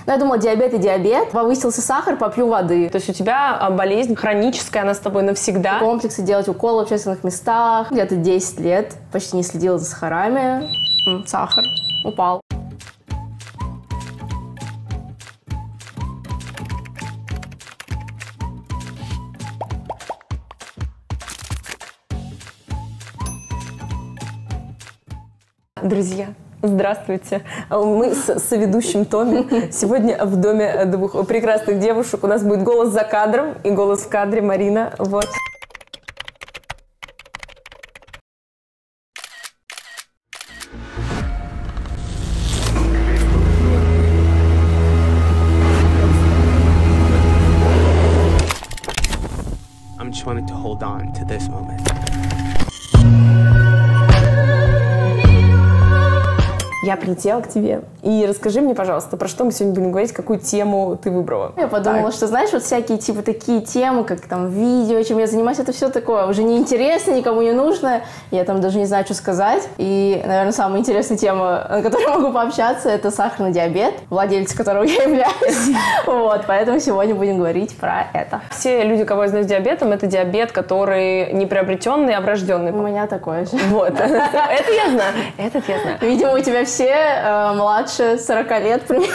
Но я думала, диабет и диабет. Повысился сахар, попью воды. То есть у тебя болезнь хроническая, она с тобой навсегда? Комплексы, делать уколы в общественных местах. Где-то 10 лет почти не следила за сахарами. Сахар упал. Друзья, здравствуйте. Мы с соведущим Томи. Сегодня в доме двух прекрасных девушек. У нас будет голос за кадром и голос в кадре. Марина. Вот. I'm just wanting to hold on to this moment. Я прилетела к тебе. И расскажи мне, пожалуйста, про что мы сегодня будем говорить, какую тему ты выбрала? Я подумала, что, знаешь, вот всякие типа такие темы, как там видео, чем я занимаюсь, это все такое уже неинтересно, никому не нужно. Я там даже не знаю, что сказать. И, наверное, самая интересная тема, на которой я могу пообщаться, это сахарный диабет, владелец которого я являюсь. Вот, поэтому сегодня будем говорить про это. Все люди, кого я знаю с диабетом, это диабет, который не приобретенный, а врожденный. У меня такое же. Вот. Это я знаю. Этот я знаю. Видимо, у тебя все младше 40 лет примерно.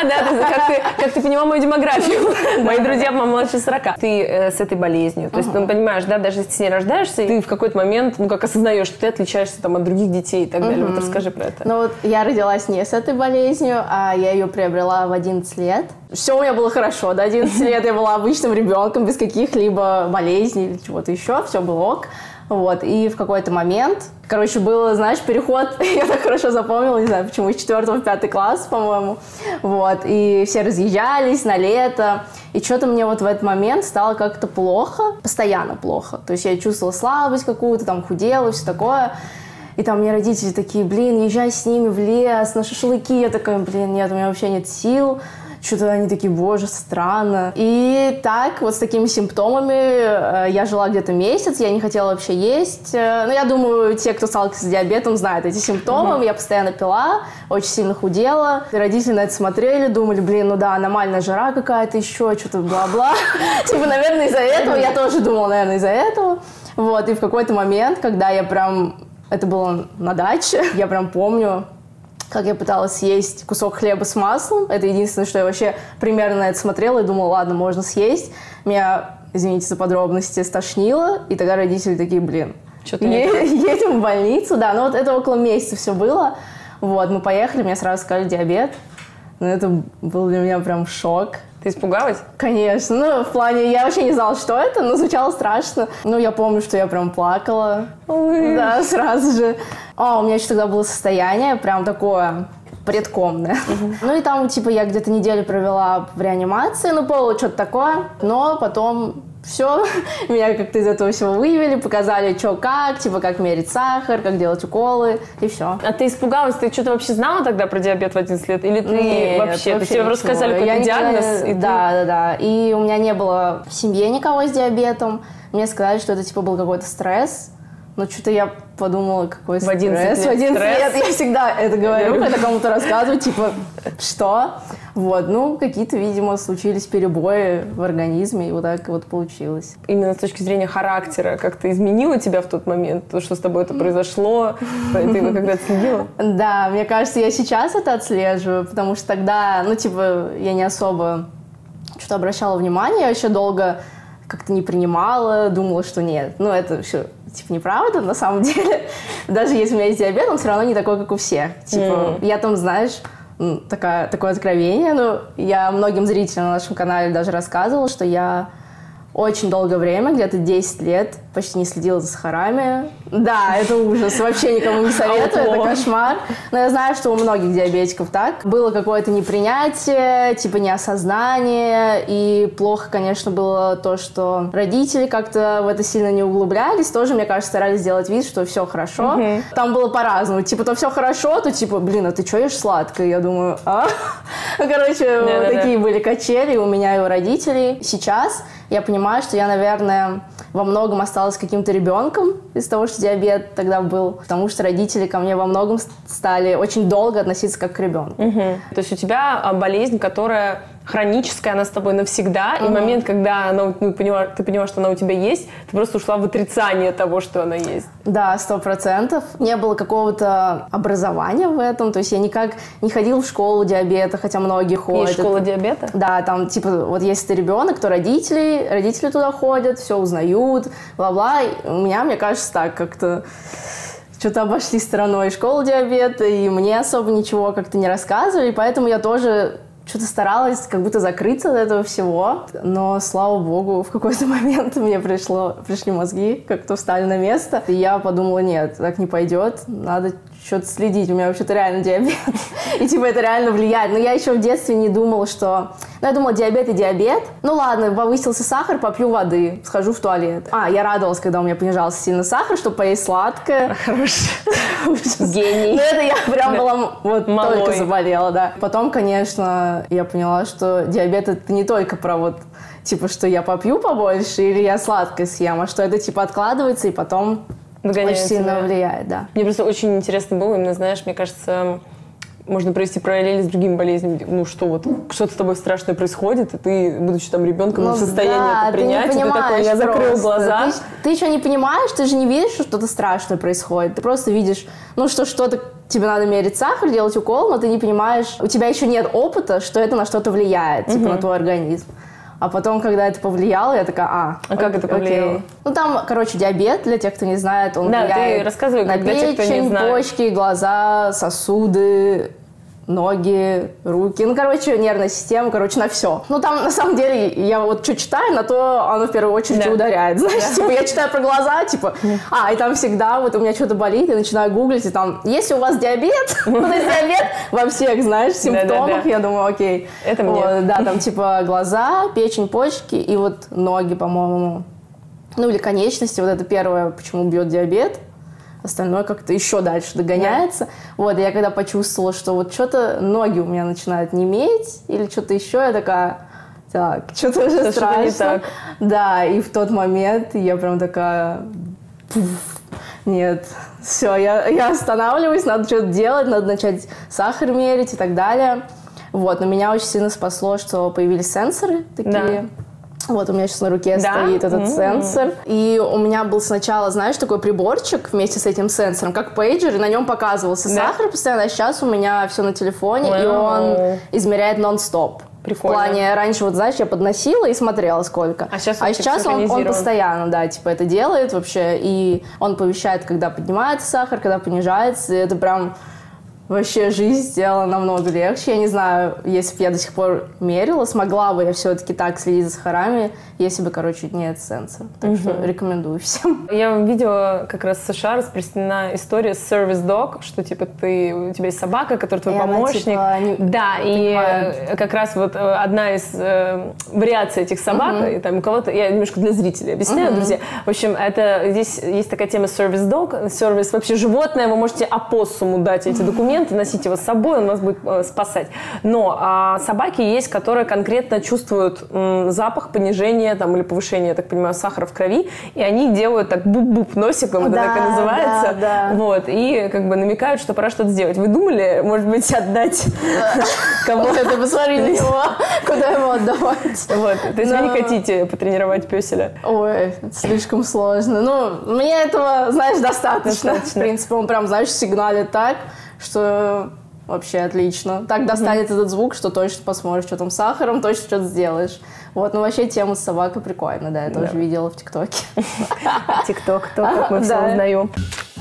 Да, как ты поняла мою демографию. Мои друзья младше 40. Ты с этой болезнью. То есть, ты понимаешь, да, даже если ты с ней рождаешься, ты в какой-то момент, как осознаешь, что ты отличаешься там от других детей и так далее. Вот расскажи про это. Ну вот я родилась не с этой болезнью, а я ее приобрела в 11 лет. Все у меня было хорошо. До 11 лет я была обычным ребенком, без каких-либо болезней или чего-то еще. Все было ок. Вот, и в какой-то момент, был, знаешь, переход, я так хорошо запомнила, не знаю почему, из 4 в 5 класс, по-моему, вот, и все разъезжались на лето, и что-то мне вот в этот момент стало как-то плохо, постоянно плохо, то есть я чувствовала слабость какую-то, там худела и все такое, и там мне родители такие, езжай с ними в лес, на шашлыки, я такая, нет, у меня вообще нет сил. Что-то они такие, боже, странно. И так, вот с такими симптомами я жила где-то месяц, я не хотела вообще есть. Но я думаю, те, кто сталкивается с диабетом, знают эти симптомы. Я постоянно пила, очень сильно худела. И родители на это смотрели, думали, аномальная жара какая-то еще, что-то бла-бла. Типа, наверное, из-за этого. Я тоже думала, наверное, из-за этого. Вот, и в какой-то момент, когда я прям... Это было на даче, я прям помню... как я пыталась съесть кусок хлеба с маслом. Это единственное, что я вообще примерно на это смотрела и думала, ладно, можно съесть. Меня, извините за подробности, стошнило. И тогда родители такие, едем в больницу. Да, но вот это около месяца все было. Вот, мы поехали, мне сразу сказали диабет. Но это был для меня прям шок. Ты испугалась? Конечно. В плане, я вообще не знала, что это, но звучало страшно. Я помню, что я прям плакала. Ой. Да, сразу же. У меня еще тогда было состояние прям такое предкомное. И там, я где-то неделю провела в реанимации, было что-то такое. Но потом все, меня как-то из этого всего вывели, показали, что как, как мерить сахар, как делать уколы, и все. А ты испугалась? Ты что-то вообще знала тогда про диабет в 11 лет? Или ты Нет, вообще тебе рассказали какой-то диагноз? Да. И у меня не было в семье никого с диабетом. Мне сказали, что это был какой-то стресс. Но что-то я подумала, какой стресс. В 11 лет я всегда это говорю, когда кому-то рассказываю, что? Вот, какие-то, видимо, случились перебои в организме, и вот так вот получилось. Именно с точки зрения характера, как-то изменило тебя в тот момент? То, что с тобой это произошло, ты его когда-то следила? Да, мне кажется, я сейчас это отслеживаю, потому что тогда, я не особо что-то обращала внимание, я еще долго как-то не принимала, думала, что нет. Это все, неправда на самом деле. Даже если у меня есть диабет, он все равно не такой, как у всех. Я там, знаешь, такое откровение. Я многим зрителям на нашем канале даже рассказывала, что я очень долгое время, где-то 10 лет, почти не следила за сахарами. Да, это ужас. Вообще никому не советую, это кошмар. Но я знаю, что у многих диабетиков так. Было какое-то непринятие, неосознание. И плохо, конечно, было то, что родители как-то в это сильно не углублялись. Тоже, мне кажется, старались сделать вид, что все хорошо. Там было по-разному. То все хорошо, то а ты что ешь сладкое? Я думаю, такие были качели у меня и у родителей. Сейчас я понимаю, что я, наверное, во многом осталась каким-то ребенком из того, что диабет тогда был, потому что родители ко мне во многом стали очень долго относиться как к ребенку. То есть у тебя болезнь, которая хроническая, она с тобой навсегда, и момент, когда она, ты поняла, что она у тебя есть, ты просто ушла в отрицание того, что она есть. Да, 100%. Не было какого-то образования в этом, то есть я никак не ходила в школу диабета, хотя многие ходят. Есть школа диабета? Да, там, типа, вот если ты ребенок, то родители туда ходят, все узнают, бла-бла. У меня, мне кажется, так как-то что-то обошли стороной школу диабета, и мне особо ничего как-то не рассказывали, поэтому я тоже что-то старалась как будто закрыться от этого всего, но, слава богу, в какой-то момент мне пришли мозги, как-то встали на место, и я подумала, нет, так не пойдет, надо что-то следить, у меня вообще-то реально диабет, и типа это реально влияет. Но я еще в детстве не думала, что... Ну, я думала, диабет и диабет. Ну, ладно, повысился сахар, попью воды, схожу в туалет. Я радовалась, когда у меня понижался сильно сахар, чтобы поесть сладкое. Хороший. Гений. Ну, это я прям была вот только заболела, да. Потом, конечно, я поняла, что диабет это не только про вот типа, что я попью побольше или я сладкое съем, а что это типа откладывается и потом очень сильно влияет, да. Мне просто очень интересно было, именно, знаешь, мне кажется, можно провести параллели с другими болезнями. Ну, что вот, что-то с тобой страшное происходит, и ты, будучи там ребенком, не в состоянии это принять, и ты такой, я закрыл глаза. Ты еще не понимаешь, ты же не видишь, что что-то страшное происходит. Ты просто видишь, ну, что что-то тебе надо мерить сахар, делать укол, но ты не понимаешь, у тебя еще нет опыта, что это на что-то влияет, типа, на твой организм. А потом, когда это повлияло, я такая, А как это повлияло? Окей. Ну, там, короче, диабет, для тех, кто не знает, он влияет ты рассказывай, на печень, почки, глаза, сосуды, ноги, руки. Ну, короче, нервная система, на все. Ну, там, на самом деле, я вот что читаю, на то оно в первую очередь ударяет. Знаешь, типа, я читаю про глаза, типа, и там всегда вот у меня что-то болит, и начинаю гуглить, и там, если у вас диабет, то есть диабет во всех, знаешь, симптомах, я думаю, окей. Это мне. Да, там, типа, глаза, печень, почки и вот ноги, по-моему. Ну, или конечности, вот это первое, почему бьет диабет. Остальное как-то еще дальше догоняется. Вот, и я когда почувствовала, что вот что-то ноги у меня начинают неметь или что-то еще, я такая, так, что-то уже страшно. Не так. Да, и в тот момент я прям такая, нет, все, я останавливаюсь, надо что-то делать, надо начать сахар мерить и так далее. Вот, но меня очень сильно спасло, что появились сенсоры такие. Да. Вот у меня сейчас на руке стоит этот сенсор. И у меня был сначала, знаешь, такой приборчик вместе с этим сенсором, как пейджер, и на нем показывался сахар постоянно. А сейчас у меня все на телефоне, и он измеряет нон-стоп. Прикольно. В плане, раньше, вот знаешь, я подносила и смотрела сколько. А сейчас он постоянно, да, типа это делает вообще. И он повещает, когда поднимается сахар, когда понижается. И это прям... Вообще жизнь сделала намного легче. Я не знаю, если бы я до сих пор мерила, смогла бы я все-таки так следить за сахарами, если бы, короче, нет сенсора. Так что рекомендую всем. Я видела как раз в США распространена история с Service Dog, что типа у тебя есть собака, которая твой помощник. Да, и как раз вот одна из вариаций этих собак, и там у кого-то, я немножко для зрителей объясняю, друзья. В общем, здесь есть такая тема Service Dog, сервис вообще животное, вы можете опоссуму дать эти документы, носить его с собой, он вас будет спасать. Но собаки есть, которые конкретно чувствуют запах понижения там, или повышения, я так понимаю, сахара в крови, и они делают так буп-буп носиком, это так и называется, вот, и как бы намекают, что пора что-то сделать. Вы думали, может быть, отдать кого-то? Посмотри на него, куда его отдавать. Вот, то есть вы не хотите потренировать пёселя? Ой, это слишком сложно. Ну, мне этого, знаешь, достаточно. В принципе, он прям, знаешь, сигналит так, что вообще отлично. Так достанет этот звук, что точно посмотришь, что там с сахаром, точно что-то сделаешь. Вот, ну вообще тема с собакой прикольная, да, я тоже видела в ТикТоке. ТикТок, как мы все узнаем.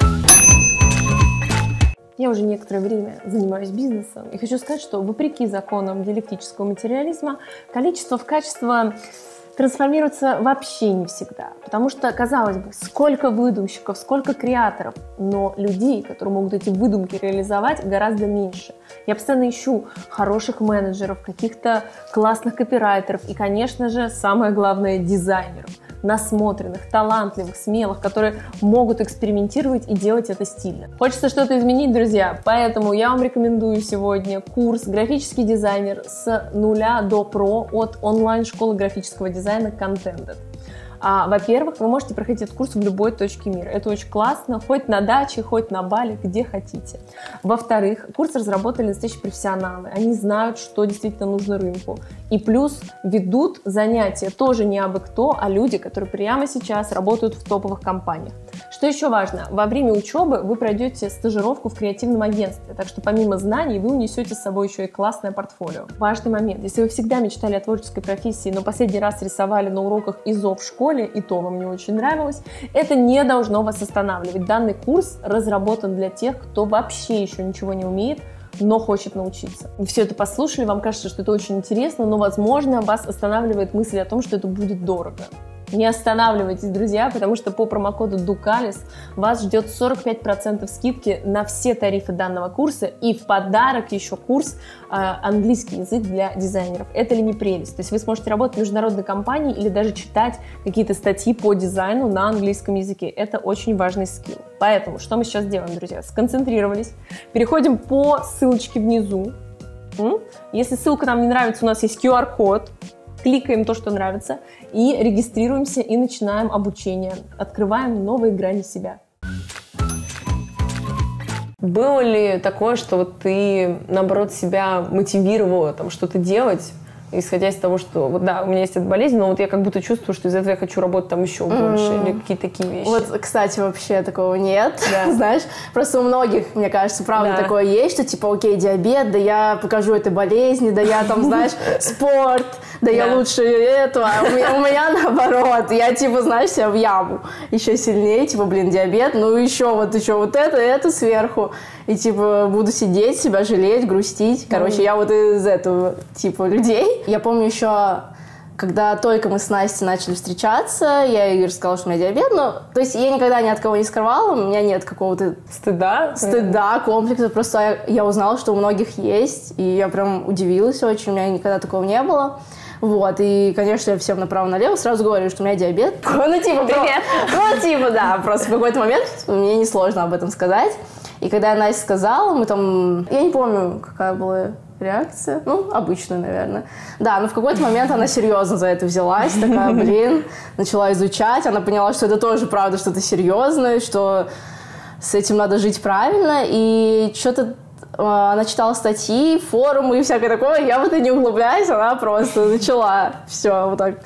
Я уже некоторое время занимаюсь бизнесом и хочу сказать, что вопреки законам диалектического материализма, количество в качество трансформируется вообще не всегда. Потому что, казалось бы, сколько выдумщиков, сколько креаторов, но людей, которые могут эти выдумки реализовать, гораздо меньше. Я постоянно ищу хороших менеджеров, каких-то классных копирайтеров и, конечно же, самое главное, дизайнеров. Насмотренных, талантливых, смелых, которые могут экспериментировать и делать это стильно. Хочется что-то изменить, друзья, поэтому я вам рекомендую сегодня курс «Графический дизайнер с нуля до про» от онлайн-школы графического дизайна Contended. Во-первых, вы можете проходить этот курс в любой точке мира. Это очень классно, хоть на даче, хоть на Бали, где хотите. Во-вторых, курс разработали настоящие профессионалы. Они знают, что действительно нужно рынку. И плюс ведут занятия тоже не абы кто, а люди, которые прямо сейчас работают в топовых компаниях. Что еще важно? Во время учебы вы пройдете стажировку в креативном агентстве, так что помимо знаний вы унесете с собой еще и классное портфолио. Важный момент. Если вы всегда мечтали о творческой профессии, но последний раз рисовали на уроках ИЗО в школе, и то вам не очень нравилось, это не должно вас останавливать. Данный курс разработан для тех, кто вообще еще ничего не умеет, но хочет научиться. Вы все это послушали, вам кажется, что это очень интересно, но, возможно, вас останавливает мысль о том, что это будет дорого. Не останавливайтесь, друзья, потому что по промокоду DUCALIS вас ждет 45% скидки на все тарифы данного курса и в подарок еще курс английский язык для дизайнеров. Это ли не прелесть? То есть вы сможете работать в международной компании или даже читать какие-то статьи по дизайну на английском языке. Это очень важный скилл. Поэтому что мы сейчас делаем, друзья? Сконцентрировались, переходим по ссылочке внизу. Если ссылка нам не нравится, у нас есть QR-код. Кликаем то, что нравится, и регистрируемся, и начинаем обучение. Открываем новые грани себя. Было ли такое, что вот ты, наоборот, себя мотивировала там что-то делать, исходя из того, что вот да, у меня есть эта болезнь, но вот я как будто чувствую, что из-за этого я хочу работать там еще больше, или какие-то такие вещи? Вот, кстати, вообще такого нет, знаешь, просто у многих, мне кажется, правда такое есть, что типа, окей, диабет, да я покажу этой болезни, да я там, знаешь, спорт, да я лучше этого, а у меня наоборот, я типа, знаешь, себя в яму еще сильнее, типа, блин, диабет, ну еще вот это сверху, и типа буду сидеть, себя жалеть, грустить, короче, я вот из этого типа людей. Я помню еще, когда только мы с Настей начали встречаться, я ей рассказала, что у меня диабет, но, то есть я никогда ни от кого не скрывала, у меня нет какого-то стыда, комплекса, просто я узнала, что у многих есть, и я прям удивилась очень, у меня никогда такого не было. Вот, и, конечно, я всем направо-налево сразу говорю, что у меня диабет. Ну, типа, привет. Ну, типа, да, просто в какой-то момент мне несложно об этом сказать. И когда я Насте сказала, мы там, я не помню, какая была реакция, ну, обычная, наверное. Да, но в какой-то момент она серьезно за это взялась, такая, блин, начала изучать, она поняла, что это тоже, правда, что-то серьезное, что с этим надо жить правильно, и что-то она читала статьи, форумы и всякое такое, я в это не углубляюсь, она просто начала все вот так.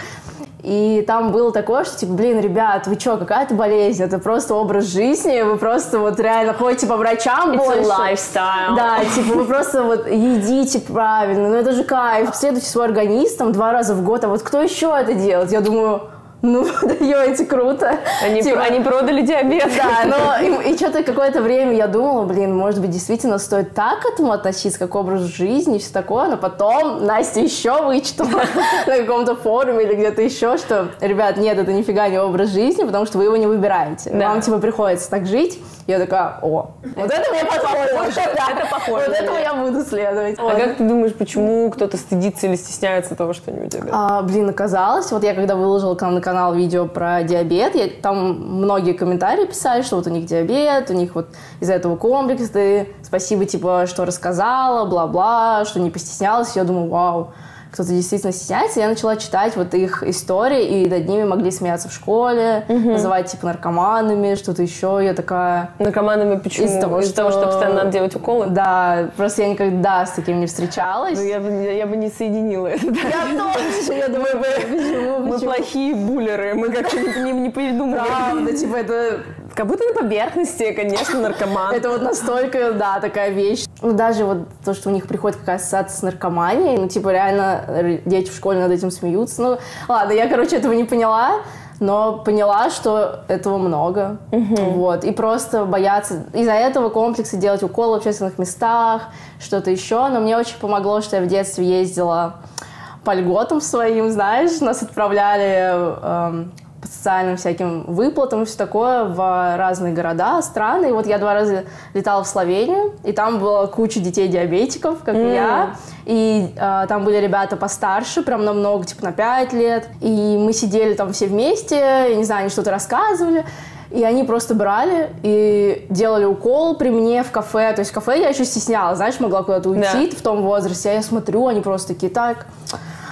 И там было такое, что, типа, блин, ребят, вы что, какая-то болезнь, это просто образ жизни, вы просто вот реально ходите по врачам больше. It's a lifestyle. Да, типа, вы просто вот едите правильно, ну это же кайф. Обследуйте свой организм там 2 раза в год, а вот кто еще это делает? Я думаю, ну, даете, круто. Они продали диабет. Да, но и что-то какое-то время я думала, блин, может быть, действительно стоит так к этому относиться, как к образу жизни и все такое, но потом Настя еще вычитала на каком-то форуме или где-то еще, что, ребят, нет, это нифига не образ жизни, потому что вы его не выбираете. Вам, типа, приходится так жить. Я такая, о, вот это мне подходит. Это похоже. Вот этого я буду следовать. А как ты думаешь, почему кто-то стыдится или стесняется того, что у него диабет? Блин, оказалось, вот я когда выложила на канал видео про диабет, там многие комментарии писали, что вот у них диабет, у них вот из-за этого комплекс, ты спасибо, типа, что рассказала, бла-бла, что не постеснялась. Я думаю, вау, кто-то действительно стесняется. Я начала читать вот их истории, и над ними могли смеяться в школе, называть, типа, наркоманами, что-то еще. Я такая... Наркоманами почему? Из-за того, что постоянно надо делать уколы? Да, просто я никогда с таким не встречалась. Ну, я бы не соединила это. Я тоже. Я думаю, почему? Мы плохие буллеры, мы как-то не придумываем. Правда, типа, это... Как будто на поверхности, конечно, наркоман. Это вот настолько, да, такая вещь. Ну, даже вот то, что у них приходит какая-то ассоциация с наркоманией, ну, типа, реально дети в школе над этим смеются. Ну, ладно, я, короче, этого не поняла, но поняла, что этого много. Вот. И просто бояться из-за этого комплекса делать уколы в общественных местах, что-то еще. Но мне очень помогло, что я в детстве ездила по льготам своим, знаешь, нас отправляли... по социальным всяким выплатам и все такое в разные города, страны. И вот я 2 раза летала в Словению, и там была куча детей-диабетиков, как и я. И там были ребята постарше, прям намного, типа на 5 лет. И мы сидели там все вместе, я не знаю, они что-то рассказывали. И они просто брали и делали укол при мне в кафе. То есть в кафе я еще стеснялась, знаешь, могла куда-то уйти в том возрасте. А я смотрю, они просто такие, так...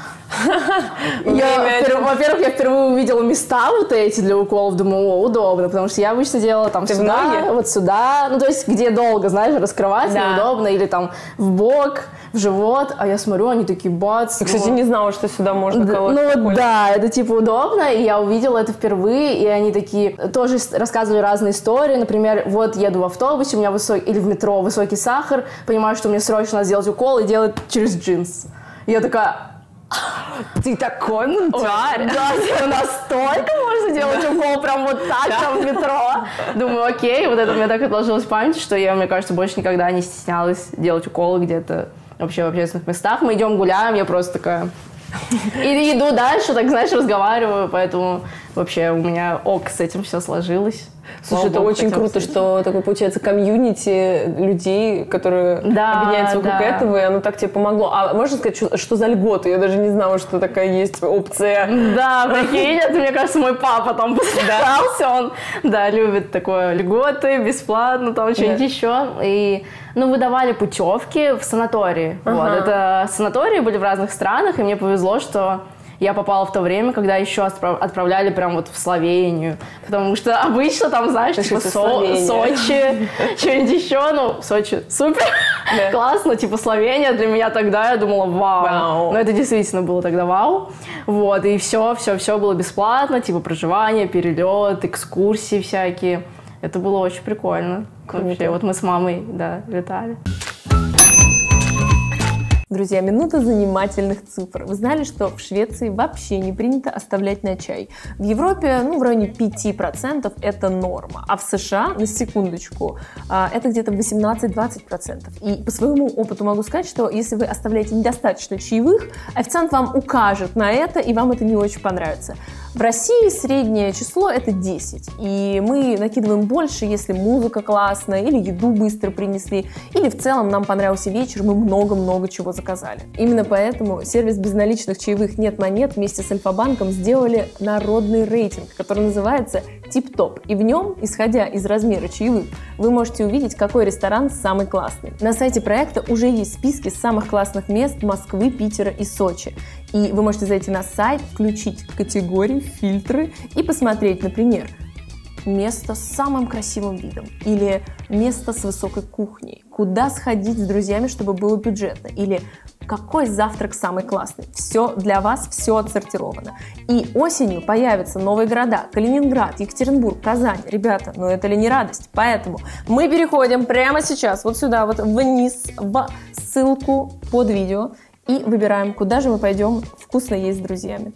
Во-первых, я впервые увидела места вот эти для уколов, думаю, о, удобно, потому что я обычно делала там сюда, вот сюда, ну, то есть, где долго, знаешь, раскрывать неудобно, или там в бок, в живот, а я смотрю, они такие, бац. Я, кстати, не знала, что сюда можно колоть. Ну, да, это, типа, удобно, и я увидела это впервые, и они такие, тоже рассказывали разные истории, например, вот еду в автобусе, у меня высокий, или в метро высокий сахар, понимаю, что мне срочно надо сделать укол, и делать через джинс. И я такая... Ты такой мунтарь. Да, настолько можно делать укол прям вот так, там в метро. Думаю, окей, вот это у меня так отложилось в памяти, что я, мне кажется, больше никогда не стеснялась делать уколы где-то вообще в общественных местах. Мы идем гуляем, я просто такая... И иду дальше, так, знаешь, разговариваю, поэтому вообще у меня с этим все сложилось. Слушай, это очень круто, что такое, получается, комьюнити людей, которые объединяются вокруг этого, и оно так тебе помогло. А можно сказать, что за льготы? Я даже не знала, что такая есть опция. Да, прикинь, это, мне кажется, мой папа там постарался, он, любит такое льготы, бесплатно, там что-нибудь еще. И, выдавали путевки в санатории. Вот, это санатории были в разных странах, и мне повезло, что... Я попала в то время, когда еще отправляли прям вот в Словению. Потому что обычно там, знаешь, типа Сочи, что-нибудь еще. Сочи супер, классно. Типа Словения для меня тогда, я думала, вау. Но это действительно было тогда вау. Вот, и все было бесплатно. Типа проживание, перелет, экскурсии всякие. Это было очень прикольно. Вообще, вот мы с мамой, летали. Друзья, минута занимательных цифр. Вы знали, что в Швеции вообще не принято оставлять на чай? В Европе, в районе 5% это норма. А в США, на секундочку, это где-то 18-20%. И по своему опыту могу сказать, что если вы оставляете недостаточно чаевых, официант вам укажет на это, и вам это не очень понравится. В России среднее число это 10. И мы накидываем больше, если музыка классная, или еду быстро принесли, или в целом нам понравился вечер, мы много-много чего заказали. Именно поэтому сервис безналичных чаевых «Нет монет» вместе с Альфа-банком сделали народный рейтинг, который называется «Тип-топ». И в нем, исходя из размера чаевых, вы можете увидеть, какой ресторан самый классный. На сайте проекта уже есть списки самых классных мест Москвы, Питера и Сочи. И вы можете зайти на сайт, включить категории, фильтры и посмотреть, например, место с самым красивым видом или место с высокой кухней, куда сходить с друзьями, чтобы было бюджетно, или какой завтрак самый классный. Все для вас, все отсортировано. И осенью появятся новые города: Калининград, Екатеринбург, Казань. Ребята, это ли не радость? Поэтому мы переходим прямо сейчас вот сюда, вот вниз, в ссылку под видео, и выбираем, куда же мы пойдем вкусно есть с друзьями.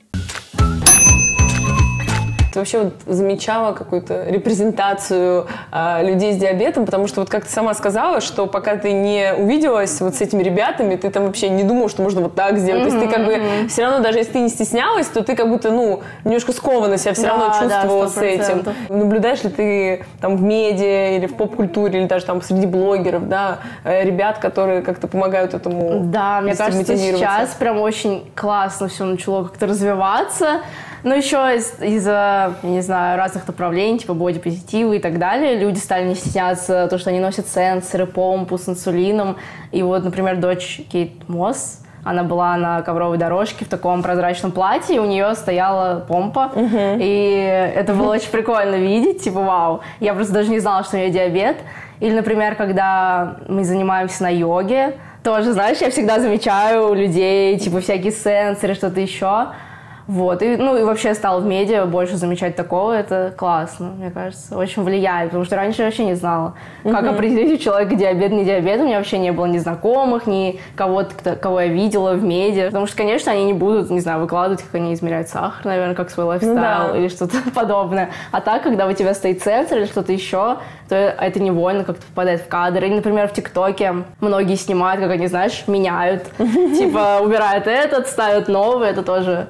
Ты вообще замечала какую-то репрезентацию людей с диабетом? Потому что, как ты сама сказала, что пока ты не увиделась с этими ребятами, ты там вообще не думала, что можно вот так сделать. То есть ты все равно, даже если ты не стеснялась, то ты как будто, немножко скованно себя все равно чувствовала с этим. Наблюдаешь ли ты там в медиа или в поп-культуре, или даже там среди блогеров, ребят, которые как-то помогают этому? Да, мне кажется, сейчас прям очень классно все начало как-то развиваться. Но еще из-за, не знаю, разных направлений, типа бодипозитива и так далее, люди стали не стесняться то, что они носят сенсоры, помпу с инсулином. И вот, например, дочь Кейт Мосс, она была на ковровой дорожке в таком прозрачном платье, и у нее стояла помпа. И это было очень прикольно видеть, типа вау. Я просто даже не знала, что у нее диабет. Или, например, когда мы занимаемся на йоге, тоже, знаешь, я всегда замечаю у людей, типа всякие сенсоры, что-то еще. Вот, и вообще стал в медиа больше замечать такого, это классно, мне кажется, очень влияет, потому что раньше я вообще не знала, как определить у человека диабет, не диабет, у меня вообще не было ни знакомых, ни кого-то, кого я видела в медиа, потому что, конечно, они не будут, не знаю, выкладывать, как они измеряют сахар, наверное, как свой лайфстайл или что-то подобное, а так, когда у тебя стоит сенсор или что-то еще, то это невольно как-то попадает в кадр, или, например, в ТикТоке многие снимают, как они, знаешь, меняют, типа убирают этот, ставят новый, это тоже очень круто.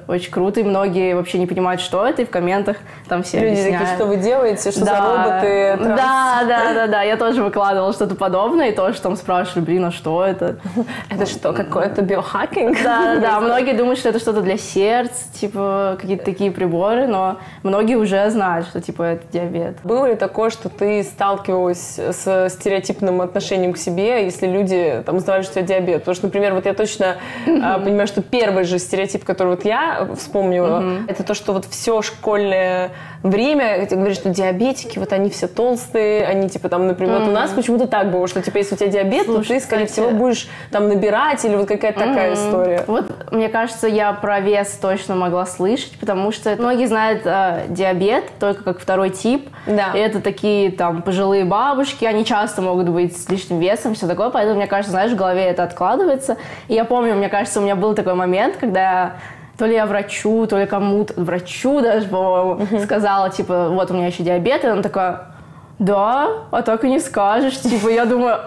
круто, и многие вообще не понимают, что это, и в комментах там все Люди объясняют. такие, что вы делаете, что за роботы? Да, я тоже выкладывала что-то подобное, и тоже там спрашивали, блин, а что это? Это что, какой-то биохакинг? Да, многие думают, что это что-то для сердца, типа какие-то такие приборы, но многие уже знают, что типа это диабет. Было ли такое, что ты сталкивалась с стереотипным отношением к себе, если люди там узнавали, что у тебя диабет? Потому что, например, вот я точно понимаю, что первый же стереотип, который вот я вспомнила, это то, что вот все школьное время, ты говоришь, что диабетики, вот они все толстые, они типа там, например, вот у нас почему-то так было, что типа если у тебя диабет, то ты, скорее всего, будешь там набирать или вот какая-то такая история. Вот, мне кажется, я про вес точно могла слышать, потому что многие знают диабет только как второй тип. Да. И это такие там пожилые бабушки, они часто могут быть с лишним весом, все такое, поэтому, мне кажется, знаешь, в голове это откладывается. И я помню, мне кажется, у меня был такой момент, когда то ли я врачу, то ли кому-то, врачу даже, по-моему, сказала, типа, вот у меня еще диабет, и она такая, да, а так и не скажешь, типа, я думаю...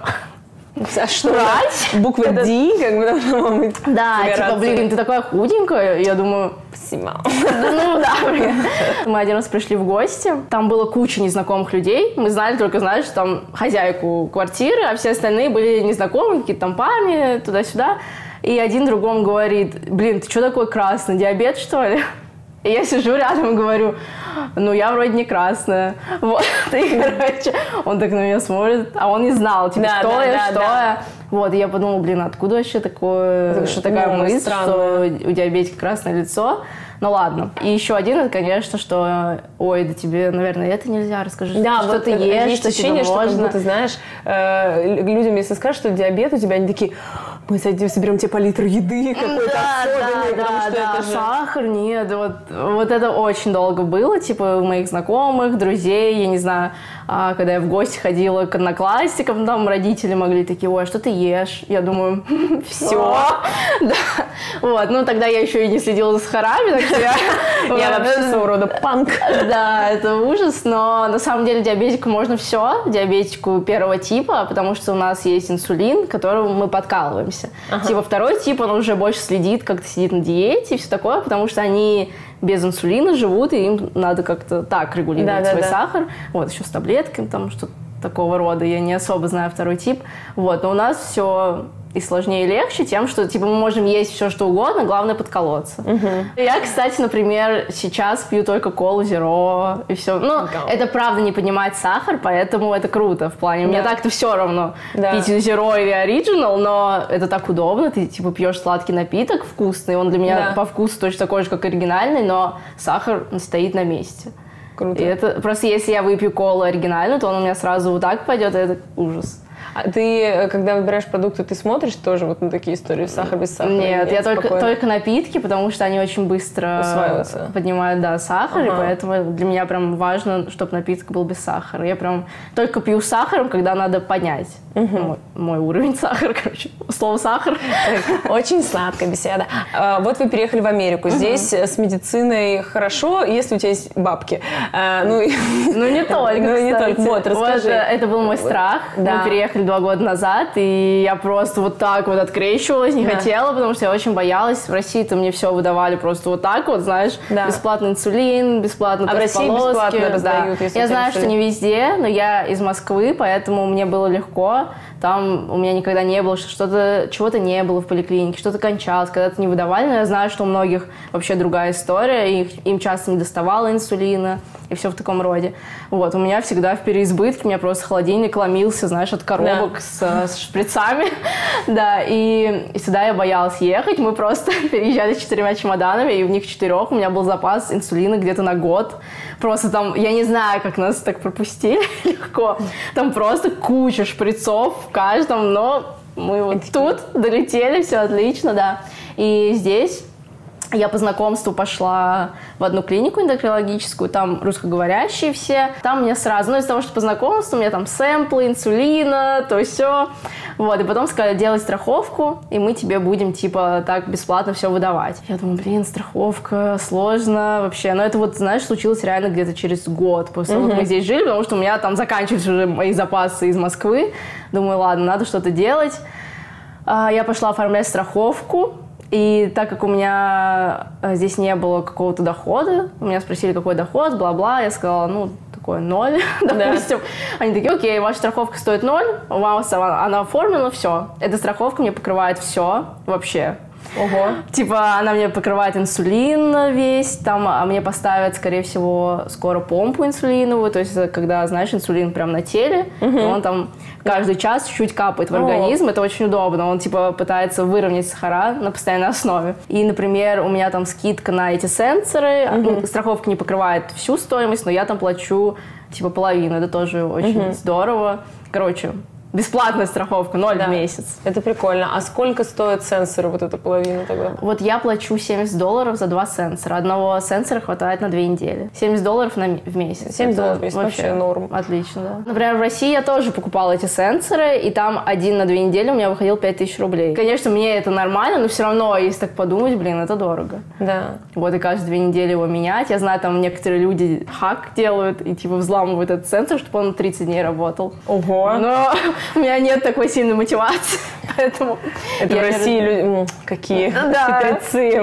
А что? Буква D, как бы должна быть. Да, типа, блин, ты такая худенькая, и я думаю... Спасибо. Ну да, блин. Мы один раз пришли в гости, там было куча незнакомых людей, мы знали только, знаешь, там хозяйку квартиры, а все остальные были незнакомые, какие-то там парни, туда-сюда. И один другому говорит, блин, ты что такой красный, диабет, что ли? И я сижу рядом и говорю, ну, я вроде не красная. Вот, и, короче, он так на меня смотрит, а он не знал, типа, что я. Вот, и я подумала, блин, откуда вообще такая мысль, что у диабетика красное лицо? Ну, ладно. И еще один, это, конечно, что, ой, да тебе, наверное, это нельзя, расскажи, да, что вот ты ешь, есть что ощущение, тебе можно. Что, как будто, знаешь, людям, если скажешь, что диабет у тебя, они такие, мы соберем тебе пол-литра еды какой-то особенный, потому что это же... сахар, нет, вот это очень долго было, типа, у моих знакомых, друзей, я не знаю, когда я в гости ходила к одноклассникам, там родители могли такие, ой, что ты ешь? Я думаю, все. Вот, ну тогда я еще и не следила за сахарами, так что я вообще своего рода панк. Да, это ужас, но на самом деле диабетику можно все, диабетику первого типа, потому что у нас есть инсулин, которым мы подкалываемся. Типа второй тип, он уже больше следит, как-то сидит на диете и все такое, потому что они без инсулина живут, и им надо как-то так регулировать свой сахар. Вот, еще с таблетками, там что-то такого рода. Я не особо знаю второй тип. Вот, но у нас все и сложнее, и легче тем, что типа мы можем есть все, что угодно, главное подколоться. Я, кстати, например, сейчас пью только колу Zero и все. Ну, это правда не поднимает сахар, поэтому это круто в плане. Мне так-то все равно пить Zero или Original, но это так удобно. Ты типа пьешь сладкий напиток вкусный, он для меня по вкусу точно такой же, как оригинальный, но сахар стоит на месте. Круто. И это просто если я выпью колу оригинальную, то он у меня сразу вот так пойдет, и это ужас. А ты, когда выбираешь продукты, ты смотришь тоже вот на такие истории сахар без сахара? Нет, я только напитки, потому что они очень быстро поднимают сахар, и поэтому для меня прям важно, чтобы напиток был без сахара. Я прям только пью с сахаром, когда надо поднять мой уровень сахара, короче. Слово сахар. Очень сладкая беседа. Вот вы переехали в Америку. Здесь с медициной хорошо, если у тебя есть бабки. Ну, не только, кстати. Вот, расскажи. Это был мой страх. Мы переехали 2 года назад, и я просто вот так вот открещивалась, не хотела, потому что я очень боялась. В России-то мне все выдавали просто вот так вот, знаешь, бесплатный инсулин, бесплатно тест полоски. А в России бесплатно раздают, если я знаю, что не везде, но я из Москвы, поэтому мне было легко. Там у меня никогда не было, что чего-то не было в поликлинике, что-то кончалось, когда-то не выдавали, но я знаю, что у многих вообще другая история, им часто не доставало инсулина и все в таком роде. Вот, у меня всегда в переизбытке, у меня просто холодильник ломился, знаешь, от коробок с шприцами, да, и сюда я боялась ехать, мы просто переезжали с 4 чемоданами, и в них 4 у меня был запас инсулина где-то на год. Просто там, я не знаю, как нас так пропустили легко, там просто куча шприцов в каждом, но мы вот тут долетели, все отлично, да. И здесь я по знакомству пошла в одну клинику эндокринологическую, там русскоговорящие все. Там мне сразу, из-за того, что по знакомству, у меня там сэмплы, инсулина, то все. Вот, и потом сказали, делай страховку, и мы тебе будем, типа, так бесплатно все выдавать. Я думаю, блин, страховка, сложно вообще. Но это вот, знаешь, случилось реально где-то через год после того, как мы здесь жили, потому что у меня там заканчивались уже мои запасы из Москвы. Думаю, ладно, надо что-то делать. Я пошла оформлять страховку. И так как у меня здесь не было какого-то дохода, у меня спросили, какой доход, бла-бла, я сказала, ну, такое 0, допустим. Они такие, окей, ваша страховка стоит 0, у вас она оформлена, все. Эта страховка мне покрывает все вообще. Ого. Типа, она мне покрывает инсулин весь, там, а мне поставят, скорее всего, скоро помпу инсулиновую, то есть, когда, знаешь, инсулин прям на теле, он там каждый час чуть-чуть капает в организм, это очень удобно, он, типа, пытается выровнять сахара на постоянной основе. И, например, у меня там скидка на эти сенсоры, страховка не покрывает всю стоимость, но я там плачу, типа, половину, это тоже очень здорово. Короче, бесплатная страховка, 0 в месяц. Это прикольно. А сколько стоят сенсоры, вот эта половина тогда? Вот я плачу $70 за 2 сенсора. Одного сенсора хватает на 2 недели. $70 в месяц. $70 в месяц вообще норм. Отлично, да. Например, в России я тоже покупала эти сенсоры, и там один на 2 недели у меня выходил 5000 рублей. Конечно, мне это нормально, но все равно, если так подумать, блин, это дорого. Да. Вот, и каждые 2 недели его менять. Я знаю, там некоторые люди хак делают и типа взламывают этот сенсор, чтобы он 30 дней работал. Ого. Но у меня нет такой сильной мотивации, поэтому... Это в России люди... Какие хитрецы.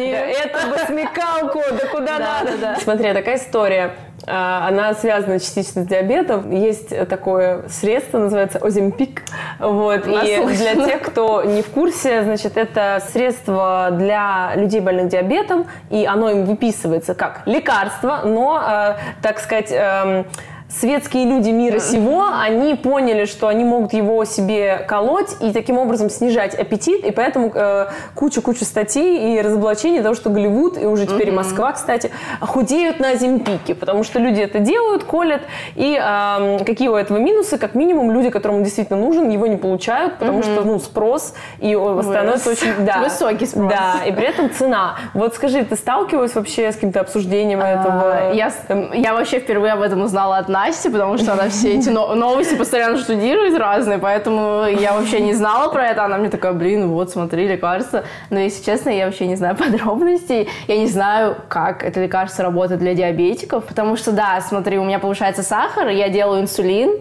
Это бы смекалку, да куда надо. Смотри, такая история. Она связана частично с диабетом. Есть такое средство, называется Оземпик. Вот. И для тех, кто не в курсе, значит, это средство для людей, больных диабетом, и оно им выписывается как лекарство, но, так сказать... Светские люди мира сего, они поняли, что они могут его себе колоть и таким образом снижать аппетит, и поэтому куча статей и разоблачений того, что Голливуд, и уже теперь Москва, кстати, худеют на Оземпике, потому что люди это делают, колят, и какие у этого минусы? Как минимум, люди, которым он действительно нужен, его не получают, потому что, ну, спрос, и становится очень... Да, высокий спрос. Да, и при этом цена. Вот скажи, ты сталкивалась вообще с каким-то обсуждением этого? Я вообще впервые об этом узнала от Насти, потому что она все эти новости постоянно штудирует разные, поэтому я вообще не знала про это. Она мне такая, блин, вот смотри, лекарство. Но, если честно, я вообще не знаю подробностей. Я не знаю, как это лекарство работает для диабетиков, потому что, да, смотри, у меня повышается сахар, я делаю инсулин,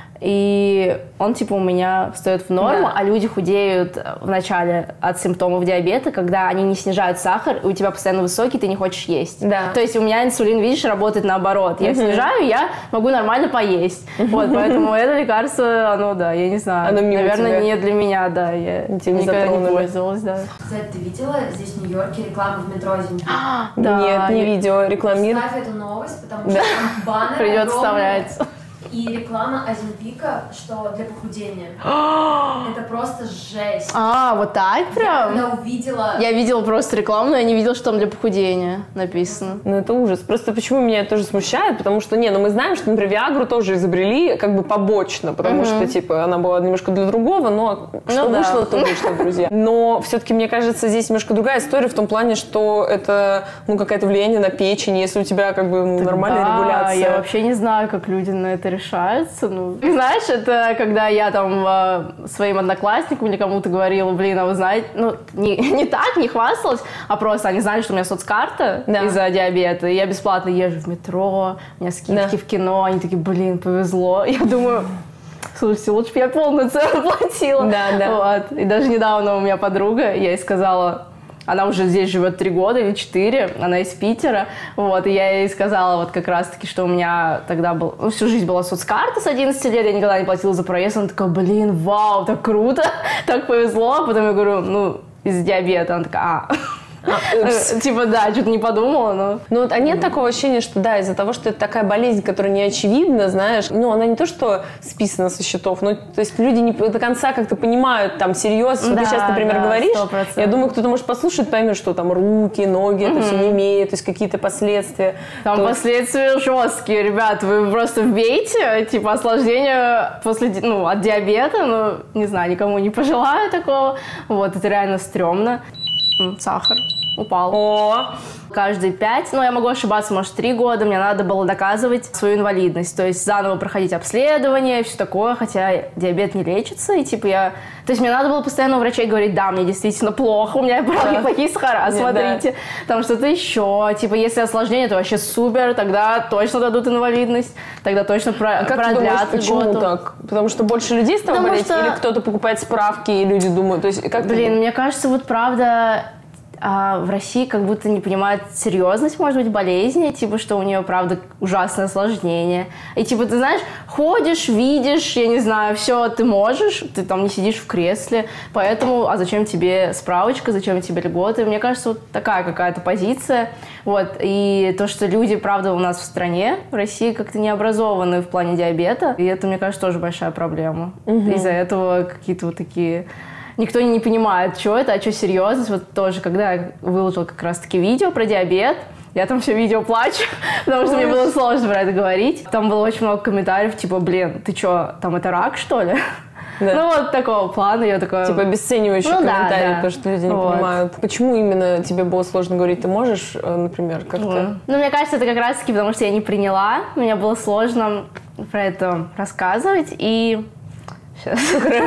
и он, типа, у меня встает в норму, а люди худеют вначале от симптомов диабета, когда они не снижают сахар, и у тебя постоянно высокий, ты не хочешь есть. Да. То есть у меня инсулин, видишь, работает наоборот. Я снижаю, я могу нормально поесть. Вот, поэтому это лекарство, оно, да, я не знаю. Оно наверное, не для меня, да. Я никогда не пользовалась, да. Кстати, ты видела здесь в Нью-Йорке рекламу в метро Оземпик? Да. Нет, не видео, рекламируют. Ставь эту новость, потому что там баннер Придется огромный. вставлять. И реклама Оземпика, что для похудения. Это просто жесть. Вот так Я прям? когда увидела... Я видела просто рекламу, но я не видела, что там для похудения написано. Ну, это ужас. Просто почему меня это тоже смущает? Потому что, мы знаем, что, например, Виагру тоже изобрели как бы побочно, потому что, типа, она была немножко для другого, но что вышло, то вышло, друзья. Но все-таки, мне кажется, здесь немножко другая история в том плане, что это, какое-то влияние на печень, если у тебя, как бы, нормальная регуляция. Я вообще не знаю, как люди на это решаются. Знаешь, это когда я там своим одноклассникам или кому-то говорила, блин, а вы знаете, не так, не хвасталась, а просто они знали, что у меня соцкарта из-за диабета, и я бесплатно езжу в метро, у меня скидки в кино, они такие, блин, повезло. Я думаю... Слушайте, лучше бы я полную цену платила. Вот. И даже недавно у меня подруга, я ей сказала... Она уже здесь живет 3 года или 4, она из Питера, вот, и я ей сказала вот как раз-таки, что у меня тогда всю жизнь была соцкарта с 11 лет, я никогда не платила за проезд, она такая, блин, вау, так круто, так повезло, а потом я говорю, из-за диабета, она такая, типа, да, что-то не подумала, но... вот, а нет такого ощущения, что, да, из-за того, что это такая болезнь, которая не очевидна, знаешь, она не то, что списана со счетов, но, то есть, люди не до конца как-то понимают, там, серьезно, ты сейчас, например, говоришь, 100%. Я думаю, кто-то, может, послушать, поймет, что там руки, ноги, это все не имеет, то есть, какие-то последствия. Там последствия жесткие, ребят, вы просто вбейте, типа, осложнения от диабета, не знаю, никому не пожелаю такого, вот, это реально стрёмно. Сахар упал. Каждые 5, я могу ошибаться, может, 3 года мне надо было доказывать свою инвалидность, то есть заново проходить обследование и все такое, хотя диабет не лечится, и типа я То есть мне надо было постоянно у врачей говорить, да, мне действительно плохо, у меня плохие сахара, смотрите, там что-то еще. Типа, если осложнение, то вообще супер, тогда точно дадут инвалидность, тогда точно продлят. Как ты думаешь, почему так? Потому что больше людей стало болеть? Или кто-то покупает справки, и люди думают? То есть, как мне кажется, вот правда... в России как будто не понимают серьезность, может быть, болезни, типа, что у нее, правда, ужасное осложнение. И, типа, ты знаешь, ходишь, видишь, я не знаю, все ты можешь, ты там не сидишь в кресле, поэтому, а зачем тебе справочка, зачем тебе льготы? Мне кажется, вот такая какая-то позиция. Вот. И то, что люди, правда, у нас в стране, в России, как-то не образованы в плане диабета, и это, мне кажется, тоже большая проблема. Из-за этого какие-то вот такие... Никто не понимает, что это, а что серьезность. Вот тоже, когда я выложила как раз-таки видео про диабет, я там все видео плачу, потому что мне было сложно про это говорить. Там было очень много комментариев, типа, блин, ты что, там это рак, что ли? Да. Ну, вот такого плана. Я такая... Типа обесценивающие комментарии, потому что люди не понимают. Почему именно тебе было сложно говорить? Ты можешь, например, как-то... Ну, мне кажется, это как раз-таки потому, что я не приняла. Мне было сложно про это рассказывать. И... Сейчас.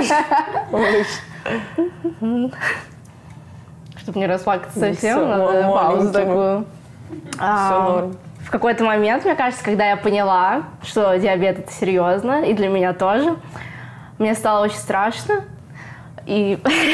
Чтобы не расплакаться совсем, надо паузу такую. Все норм. В какой-то момент, мне кажется, когда я поняла, что диабет это серьезно, и для меня тоже, мне стало очень страшно. И...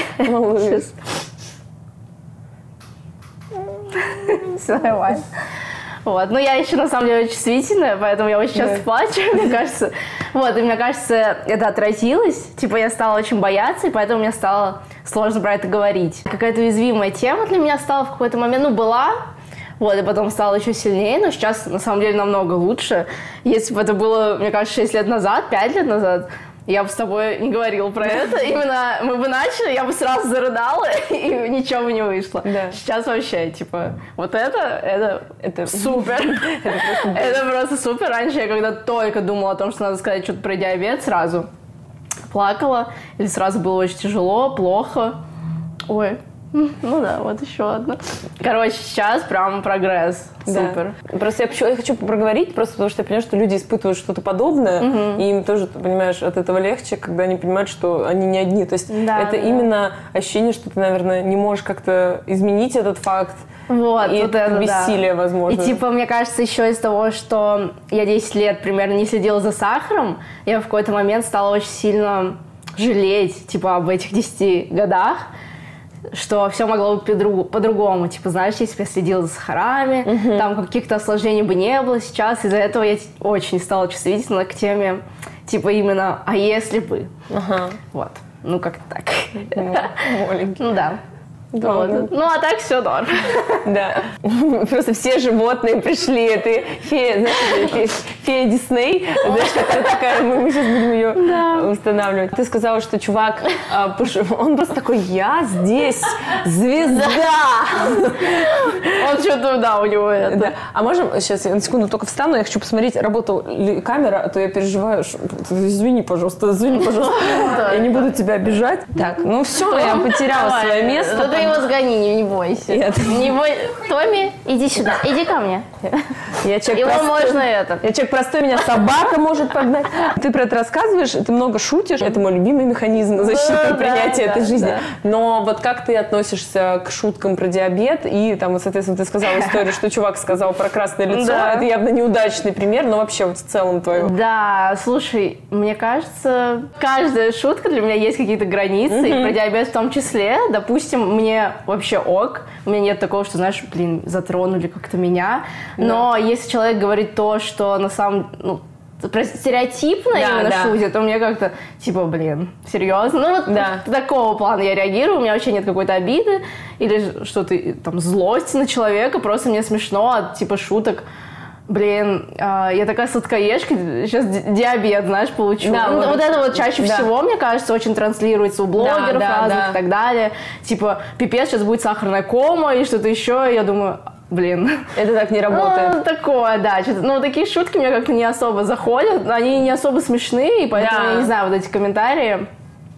Все нормально. Вот. Но я еще, на самом деле, очень чувствительная, поэтому я очень часто плачу, мне кажется. Вот, и мне кажется, это отразилось. Типа, я стала очень бояться, и поэтому мне стало сложно про это говорить. Какая-то уязвимая тема для меня стала в какой-то момент, ну, была, вот, и потом стала еще сильнее, но сейчас, на самом деле, намного лучше. Если бы это было, мне кажется, 6 лет назад, 5 лет назад, я бы с тобой не говорила про это. Именно мы бы начали, я бы сразу зарыдала, и ничего бы не вышло. Да. Сейчас вообще, типа, вот это супер. Это просто супер. Раньше я когда только думала о том, что надо сказать что-то про диабет, сразу плакала. Или сразу было очень тяжело, плохо. Ой. Ну да, вот еще одна. Короче, сейчас прям прогресс. Супер. Да. Просто я хочу проговорить, просто потому что я понимаю, что люди испытывают что-то подобное, и им тоже, понимаешь, от этого легче, когда они понимают, что они не одни. То есть это именно ощущение, что ты, наверное, не можешь как-то изменить этот факт. Вот, и вот это бессилие, возможно. И типа, мне кажется, еще из того, что я 10 лет примерно не следила за сахаром, я в какой-то момент стала очень сильно жалеть, типа, об этих 10 годах, что все могло быть по-другому. Типа, знаешь, если бы я следила за сахарами, там каких-то осложнений бы не было сейчас. Из-за этого я очень стала чувствительна к теме, типа, именно «а если бы?». Вот. Ну, как-то так. Ну, да. Вот. Ну, а так все норм. Да. Просто все животные пришли. Ты фея, знаешь, фея Дисней. Знаешь, какая такая, мы сейчас будем ее устанавливать. Ты сказала, что чувак, он просто такой, я здесь звезда. Он что-то, да, у него это. Да. А можем, сейчас я на секунду только встану, я хочу посмотреть, работала ли камера, а то я переживаю. Извини, пожалуйста. Я не буду тебя обижать. Так, ну все, я потеряла свое место. Ты его сгони, не бойся. Не бойся. Томми, иди сюда, иди ко мне. Его можно это. Я человек простой, меня собака может погнать. Ты про это рассказываешь, ты много шутишь. Это мой любимый механизм защиты принятия этой жизни. Но вот как ты относишься к шуткам про диабет? И там, соответственно, ты сказала историю, что чувак сказал про красное лицо. Это явно неудачный пример, но вообще вот в целом твое. Да, слушай, мне кажется, каждая шутка для меня есть какие-то границы, и про диабет в том числе. Допустим, мне вообще ок. У меня нет такого, что, знаешь, блин, затронули как-то меня. Но если человек говорит то, что на самом... Ну, стереотипно именно шутит, то мне как-то, типа, блин, серьезно? Ну, вот такого плана я реагирую. У меня вообще нет какой-то обиды или что-то, там, злости на человека. Просто мне смешно от, типа, шуток. Блин, я такая сладкоежка, сейчас диабет, знаешь, получу. Да, ну, вот это вот чаще всего, мне кажется, очень транслируется у блогеров разных и так далее. Типа, пипец, сейчас будет сахарная кома и что-то еще. И я думаю, блин. Это так не работает. Ну, такое, да. Ну, такие шутки мне как-то не особо заходят. Они не особо смешные, и поэтому я не знаю, вот эти комментарии.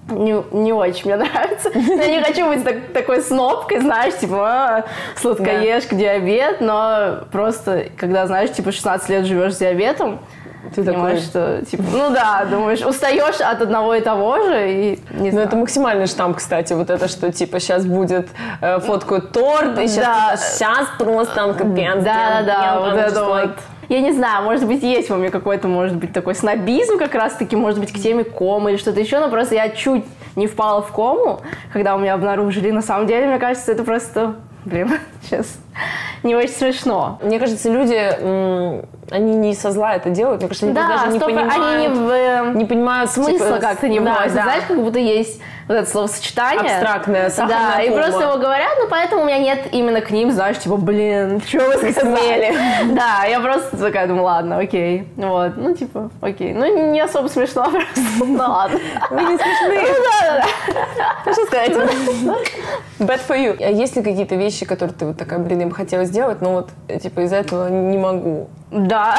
не очень мне нравится. Я не хочу быть такой снобкой, знаешь, типа, сладкоежка, диабет, но просто, когда, знаешь, типа, 16 лет живешь с диабетом, ты понимаешь, что, типа, ну да, думаешь, устаешь от одного и того же, и не знаю. Ну, это максимальный штамп, кстати, вот это, что, типа, сейчас будет фоткают торт, и сейчас просто там капец. Да, вот это вот. Я не знаю, может быть, есть во мне какой-то, может быть, такой снобизм как раз-таки, может быть, к теме комы или что-то еще, но просто я чуть не впала в кому, когда у меня обнаружили. На самом деле, мне кажется, это просто, сейчас не очень смешно. Мне кажется, люди, они не со зла это делают, мне кажется, они даже не понимают. Они не понимают смысла типа, как-то не вносят. Знаешь, как будто есть вот это словосочетание. Абстрактное, сахарная кома. И просто его говорят, но поэтому у меня нет именно к ним, знаешь, типа, что вы сказали? Да, я просто такая думаю, ладно, окей. Вот, ну, типа, окей. Ну, не особо смешно, просто, ну, ладно. Вы не смешные. Ну, что сказать? Bad for you. А есть ли какие-то вещи, которые ты вот такая, я бы хотела сделать, но вот, типа, из-за этого не могу? Да.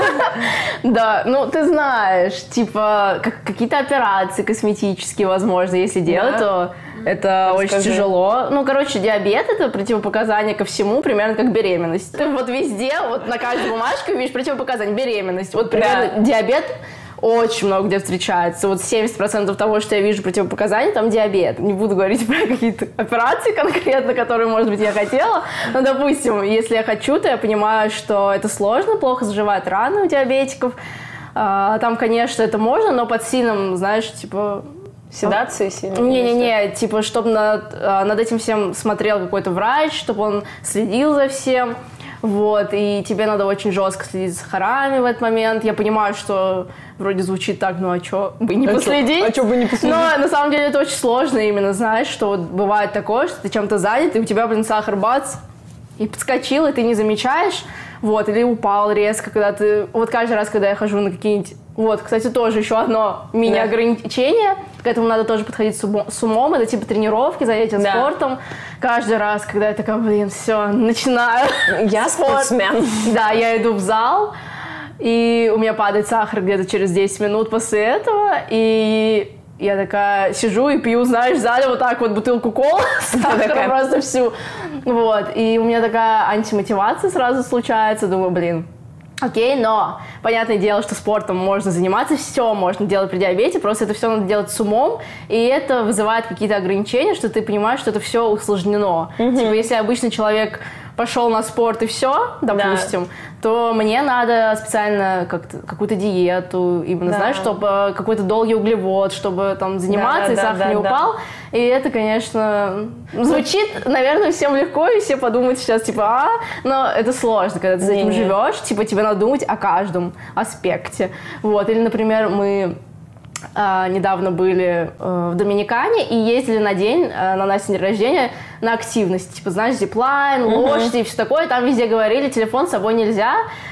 Да, ну ты знаешь, типа какие-то операции косметические, возможно, если делать, то это очень тяжело. Ну, короче, диабет — это противопоказание ко всему, примерно как беременность. Ты вот везде, вот на каждой бумажке видишь противопоказание, беременность. Вот примерно диабет очень много где встречается. Вот 70% того, что я вижу противопоказаний, там диабет. Не буду говорить про какие-то операции конкретно, которые, может быть, я хотела. Но, допустим, если я хочу, то я понимаю, что это сложно, плохо заживают раны у диабетиков. Там, конечно, это можно, но под сильным, знаешь, типа... Седации сильно? Не-не-не, типа, чтобы над этим всем смотрел какой-то врач, чтобы он следил за всем. Вот, и тебе надо очень жестко следить за сахарами в этот момент. Я понимаю, что вроде звучит так, ну а что бы не последить? А что бы не последить? Но на самом деле это очень сложно именно, знаешь, что вот бывает такое, что ты чем-то занят, и у тебя, сахар бац, и подскочил, и ты не замечаешь, вот, или упал резко, когда ты... Вот каждый раз, когда я хожу на какие-нибудь... Вот, кстати, тоже еще одно мини-ограничение. К этому надо тоже подходить с умом. Это типа тренировки, занятия спортом. Каждый раз, когда я такая, все, начинаю. Я спортсмен. Да, я иду в зал, и у меня падает сахар где-то через 10 минут после этого. И я такая сижу и пью, знаешь, в зале вот так вот бутылку колы с сахаром просто всю. Вот, и у меня такая антимотивация сразу случается. Думаю, окей, но понятное дело, что спортом можно заниматься, все можно делать при диабете, просто это все надо делать с умом, и это вызывает какие-то ограничения, что ты понимаешь, что это все усложнено. Типа, если обычный человек пошел на спорт и все, допустим, то мне надо специально какую-то диету, именно, знаешь, чтобы какой-то долгий углевод, чтобы там заниматься, и сахар не упал. И это, конечно, звучит, наверное, всем легко, и все подумают сейчас, типа, но это сложно, когда ты с этим живешь, типа, тебе надо думать о каждом аспекте. Вот, или, например, мы недавно были в Доминикане и ездили на день, на Настин день рождения, на активность. Типа, знаешь, зиплайн, лошади и все такое. Там везде говорили, телефон с собой нельзя,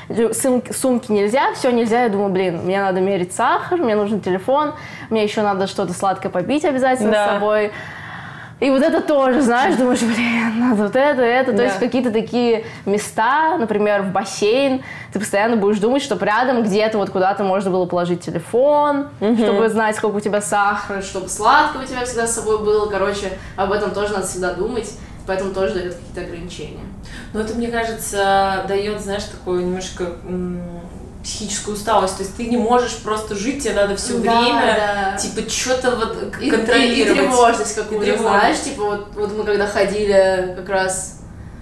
сумки нельзя, все нельзя. Я думаю, мне надо мерить сахар, мне нужен телефон, мне еще надо что-то сладкое попить обязательно с собой. И вот это тоже, знаешь, думаешь, надо вот это. То есть какие-то такие места, например, в бассейн, ты постоянно будешь думать, чтобы рядом где-то вот куда-то можно было положить телефон, чтобы знать, сколько у тебя сахара, чтобы сладкого у тебя всегда с собой было. Короче, об этом тоже надо всегда думать, поэтому тоже дает какие-то ограничения. Ну, это, мне кажется, дает, знаешь, такое немножко... психическую усталость, то есть ты не можешь просто жить, тебе надо все время, типа, что-то вот контролировать. И тревожность какую-то, знаешь, типа, вот мы когда ходили как раз,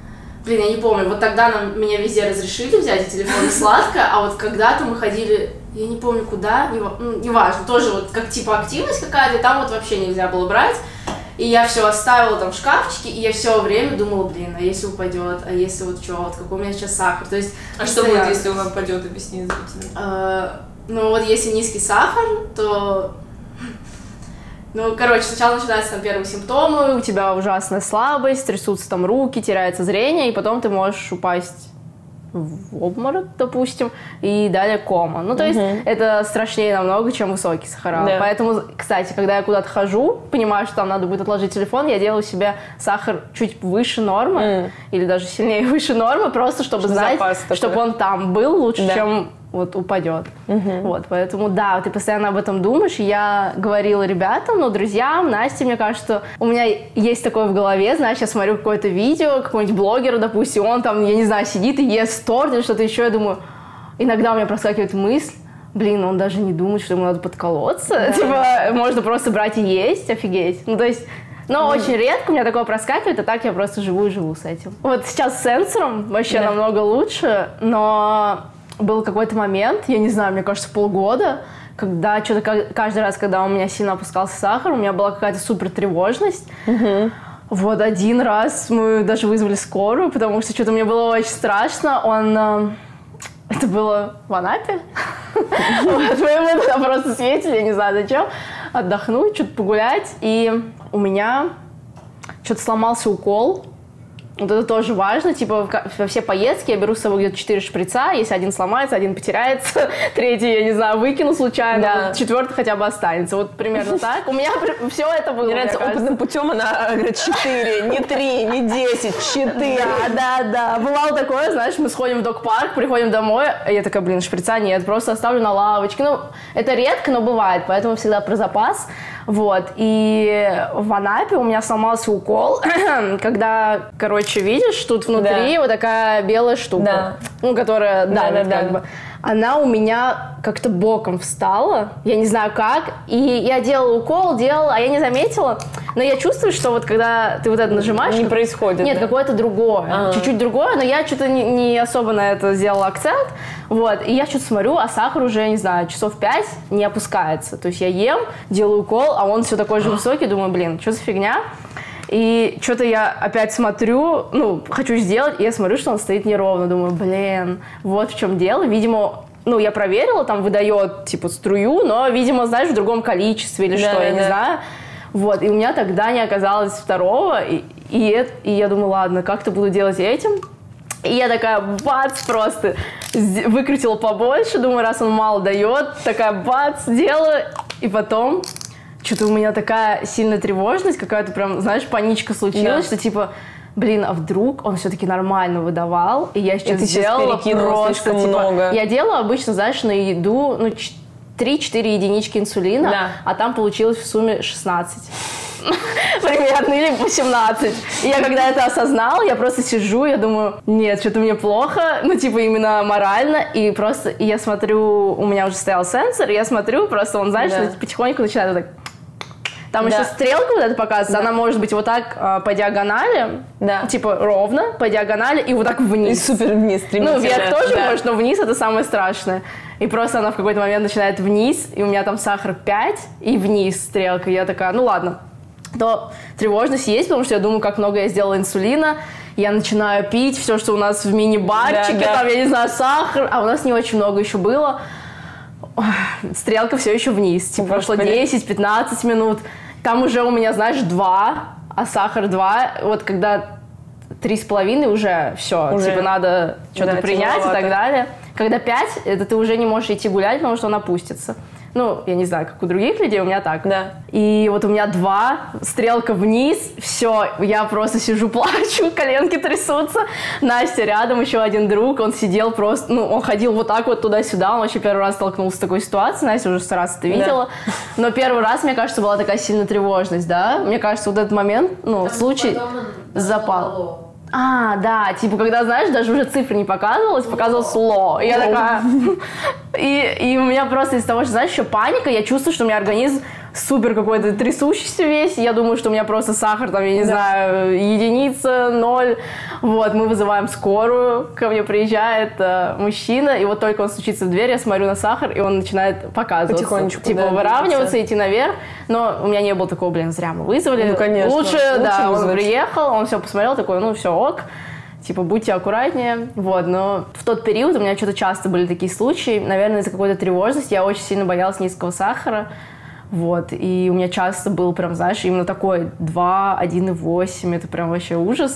я не помню, вот тогда меня везде разрешили взять телефон и сладко, а вот когда-то мы ходили, я не помню куда, неважно, тоже вот как типа активность какая-то, и там вот вообще нельзя было брать. И я все оставила там в шкафчике, и я все время думала, а если упадет, а если вот что, вот какой у меня сейчас сахар, то есть... А что будет, если он упадет, объясни зрителям? Ну вот если низкий сахар, то... Ну, короче, сначала начинаются там первые симптомы, у тебя ужасная слабость, трясутся там руки, теряется зрение, и потом ты можешь упасть в обморок, допустим, и далее кома. Ну, то есть это страшнее намного, чем высокий сахар. Да. Поэтому, кстати, когда я куда-то хожу, понимаю, что там надо будет отложить телефон, я делаю себе сахар чуть выше нормы, или даже сильнее выше нормы, просто чтобы знать, чтобы он там был лучше, чем вот упадет. Вот, поэтому, да, ты постоянно об этом думаешь. Я говорила ребятам, ну, друзьям, Насте, мне кажется, что у меня есть такое в голове, знаешь, я смотрю какое-то видео, какого-нибудь блогера, допустим, он там, я не знаю, сидит и ест торт или что-то еще, я думаю, иногда у меня проскакивает мысль, блин, он даже не думает, что ему надо подколоться. Типа, можно просто брать и есть, офигеть. Ну, то есть, но очень редко у меня такое проскакивает, а так я просто живу и живу с этим. Вот сейчас с сенсором вообще намного лучше, но был какой-то момент, я не знаю, мне кажется, полгода, когда что-то каждый раз, когда у меня сильно опускался сахар, у меня была какая-то супер тревожность. Вот один раз мы даже вызвали скорую, потому что что-то мне было очень страшно. Это было в Анапе. Мы туда просто съездили, я не знаю зачем, отдохнуть, что-то погулять. И у меня что-то сломался укол. Вот это тоже важно. Типа во все поездки я беру с собой где-то 4 шприца. Если один сломается, один потеряется, третий, я не знаю, выкину случайно, четвертый хотя бы останется. Вот примерно так. У меня все это было. Мне нравится, опытным путем она говорит 4, не 3, не 10, 4. Да. Бывало такое, знаешь, мы сходим в док-парк, приходим домой, а я такая, блин, шприца нет, просто оставлю на лавочке. Ну, это редко, но бывает, поэтому всегда про запас. Вот, и в Анапе у меня сломался укол, когда, короче, видишь, тут внутри вот такая белая штука, ну, которая давит как бы. Она у меня как-то боком встала, я не знаю как, и я делала укол, а я не заметила, но я чувствую, что вот когда ты вот это нажимаешь... Не происходит. Нет, какое-то другое, чуть-чуть другое, но я что-то не особо на это сделала акцент, вот, и я что-то смотрю, а сахар уже, не знаю, часов 5 не опускается, то есть я ем, делаю укол, а он все такой же высокий, думаю, блин, что за фигня? И что-то я опять смотрю, ну, хочу сделать, и я смотрю, что он стоит неровно. Думаю, блин, вот в чем дело. Видимо, ну, я проверила, там выдает, типа, струю, но, видимо, знаешь, в другом количестве или что, я не знаю. Вот, и у меня тогда не оказалось второго, и я думаю, ладно, как-то буду делать этим. И я такая, бац, просто выкрутила побольше, думаю, раз он мало дает, такая, бац, делаю, и потом... Что-то у меня такая сильная тревожность, какая-то прям, знаешь, паничка случилась, что типа, блин, а вдруг он все-таки нормально выдавал, и я сейчас сделала просто, типа, много. Я делаю обычно, знаешь, на еду, ну, 3-4 единички инсулина, а там получилось в сумме 16. Примерно, или 18. И я когда это осознала, я просто сижу, я думаю, нет, что-то мне плохо, ну, типа, именно морально, и просто, и я смотрю, у меня уже стоял сенсор, и я смотрю, просто он, знаешь, потихоньку начинает вот так. Там еще стрелка вот эта показывается, она может быть вот так по диагонали, типа ровно, по диагонали и вот так вниз. И супер вниз стремительно. Ну, вверх тоже может, но вниз это самое страшное. И просто она в какой-то момент начинает вниз, и у меня там сахар 5, и вниз стрелка. И я такая, ну ладно. То тревожность есть, потому что я думаю, как много я сделала инсулина. Я начинаю пить все, что у нас в мини-барчике, там, я не знаю, сахар, а у нас не очень много еще было. Стрелка все еще вниз. Типа, прошло 10-15 минут. Там уже у меня, знаешь, 2, а сахар 2. Вот когда 3,5 уже все, типа надо что-то принять и так далее. Когда 5, это ты уже не можешь идти гулять, потому что он опустится. Ну, я не знаю, как у других людей, у меня так. И вот у меня 2, стрелка вниз, все, я просто сижу, плачу, коленки трясутся. Настя рядом, еще один друг, он сидел просто, ну, он ходил вот так вот туда-сюда, он вообще первый раз столкнулся с такой ситуацией, Настя уже 100 раз это видела. Но первый раз, мне кажется, была такая сильная тревожность, да? Мне кажется, вот этот момент, ну, случай запал. А, да, типа, когда, знаешь, даже уже цифры не показывалось, показывалось ло. И я такая... И у меня просто из-за того, что, знаешь, еще паника, я чувствую, что у меня организм супер какой-то трясущийся весь. Я думаю, что у меня просто сахар, там, я не знаю, 1, 0. Вот, мы вызываем скорую, ко мне приезжает мужчина, и вот только он стучится в дверь, я смотрю на сахар, и он начинает показываться. Потихонечку, типа, выравниваться, идти наверх. Но у меня не было такого, блин, зря мы вызвали. Ну, конечно. Лучше да, он приехал, он все посмотрел, такой, ну, все ок. Типа, будьте аккуратнее. Вот, но в тот период у меня что-то часто были такие случаи. Наверное, из-за какой-то тревожности я очень сильно боялась низкого сахара. Вот, и у меня часто был прям, знаешь, именно такой 2, 1,8. Это прям вообще ужас.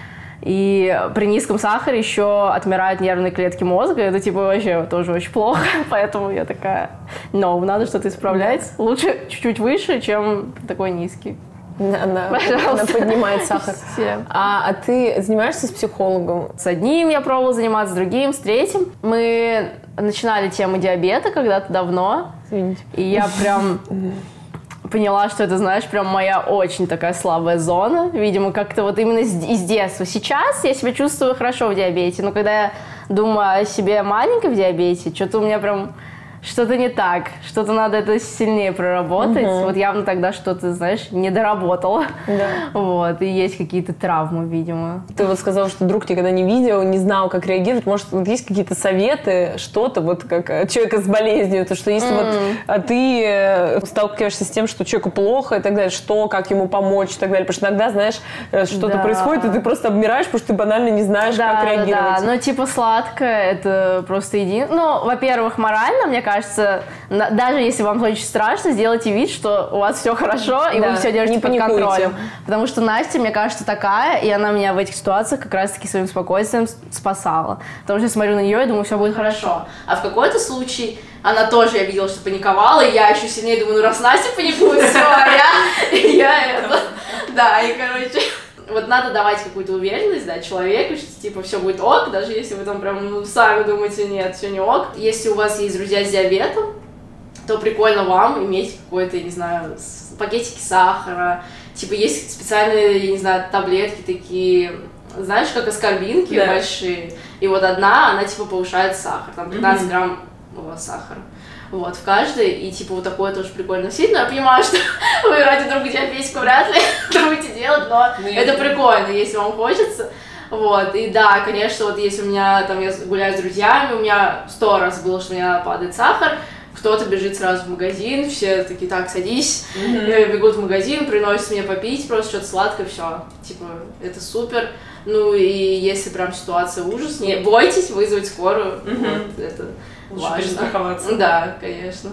И при низком сахаре еще отмирают нервные клетки мозга. Это, типа, вообще тоже очень плохо. Поэтому я такая, надо что-то исправлять. Лучше чуть-чуть выше, чем такой низкий. Она поднимает сахар. А ты занимаешься с психологом? С одним я пробовала заниматься, с другим, с третьим. Мы начинали тему диабета когда-то давно. Извините. И я прям поняла, что это, знаешь, прям моя очень такая слабая зона. Видимо, как-то вот именно из детства. Сейчас я себя чувствую хорошо в диабете, но когда я думаю о себе маленькой в диабете, что-то у меня прям... Что-то не так, что-то надо это сильнее проработать. Вот явно тогда что-то, знаешь, не доработала. Да. Вот, и есть какие-то травмы, видимо. Ты вот сказала, что друг никогда не видел, не знал, как реагировать. Может, вот есть какие-то советы, что-то, вот как человека с болезнью, то что если вот ты сталкиваешься с тем, что человеку плохо и так далее, что, как ему помочь и так далее. Потому что иногда, знаешь, что-то происходит, и ты просто обмираешь, потому что ты банально не знаешь, как реагировать. Да, ну типа сладкое, это просто Ну, во-первых, морально, мне кажется, даже если вам очень страшно, сделайте вид, что у вас все хорошо, и вы все держите под контролем. Потому что Настя, мне кажется, такая, и она меня в этих ситуациях как раз-таки своим спокойствием спасала. Потому что я смотрю на нее и думаю, все будет хорошо. А в какой-то случай она тоже, я видела, что паниковала, и я еще сильнее думаю, ну раз Настя паникует, все, а я это... Да, и короче... Вот надо давать какую-то уверенность, да, человеку, что типа все будет ок, даже если вы там прям сами думаете, нет, все не ок. Если у вас есть друзья с диабетом, то прикольно вам иметь какой-то, я не знаю, пакетики сахара, типа есть специальные, я не знаю, таблетки такие, знаешь, как аскорбинки большие, и вот одна, она типа повышает сахар, там 15 грамм сахара. Вот, в каждой, и типа вот такое тоже прикольно носить, но я понимаю, что вы ради друга диабетика вряд ли будете делать, но это прикольно, если вам хочется. Вот, и да, конечно, вот если у меня, там, я гуляю с друзьями, у меня 100 раз было, что у меня падает сахар, кто-то бежит сразу в магазин, все такие, так, садись, бегут в магазин, приносят мне попить, просто что-то сладкое, все, типа, это супер. Ну и если прям ситуация ужас, не бойтесь вызвать скорую, вот, это важно. Перестраховаться. Да, конечно.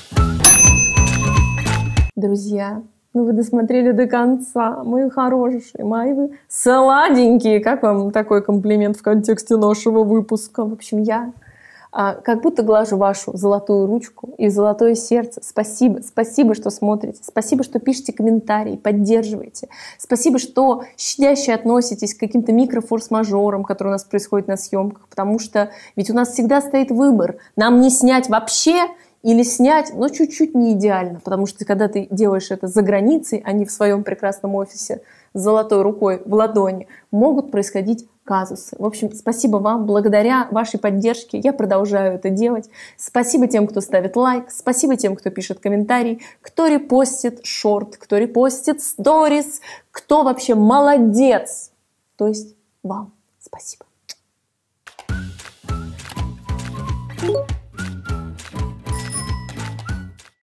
Друзья, ну вы досмотрели до конца, мои хорошие, мои вы сладенькие. Как вам такой комплимент в контексте нашего выпуска? В общем, я как будто глажу вашу золотую ручку и золотое сердце. Спасибо, спасибо, что смотрите, спасибо, что пишете комментарии, поддерживаете, спасибо, что щадяще относитесь к каким-то микрофорс-мажорам, которые у нас происходят на съемках, потому что ведь у нас всегда стоит выбор, нам не снять вообще или снять, но чуть-чуть не идеально, потому что когда ты делаешь это за границей, а не в своем прекрасном офисе с золотой рукой в ладони, могут происходить казусы. В общем, спасибо вам. Благодаря вашей поддержке я продолжаю это делать. Спасибо тем, кто ставит лайк. Спасибо тем, кто пишет комментарий, кто репостит шорт, кто репостит сторис, кто вообще молодец. То есть вам спасибо.